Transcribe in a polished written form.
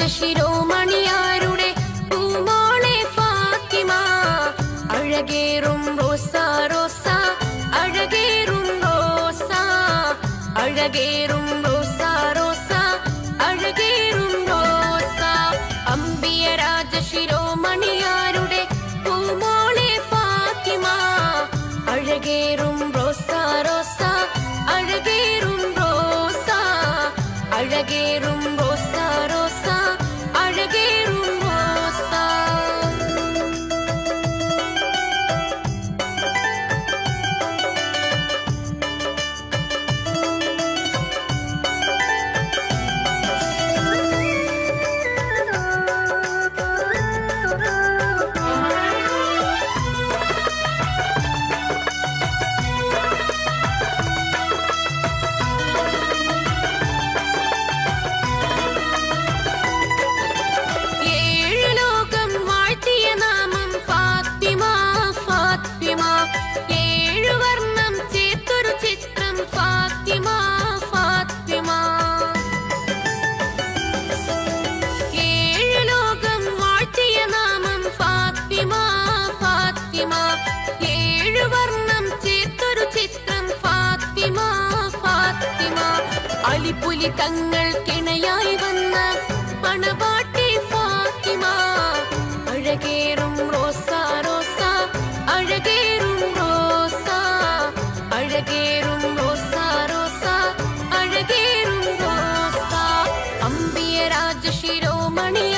രാജശിരോമണിയാരുടെ പൂമോളെ ഫാത്തിമ അഴകേറും റോസ റോസ അഴകേറും റോസ അഴകേറും റോസ റോസ അഴകേറും റോസ അമ്പിയ രാജശിരോമണിയാരുടെ പൂമോളെ ഫാത്തിമ അഴകേറും റോസ റോസ അഴകേറും റോസ അഴകേറും റോസ റോസ അഴകേറും റോസ അലിപുലി തങ്ങൾക്കിണയായി വന്ന മണവാട്ടി ഫാത്തിമ അഴകേറും റോസ റോസ അഴകേറും റോസ അഴകേറും റോസ റോസ അഴകേറും റോസ അമ്പിയ രാജശിരോമണി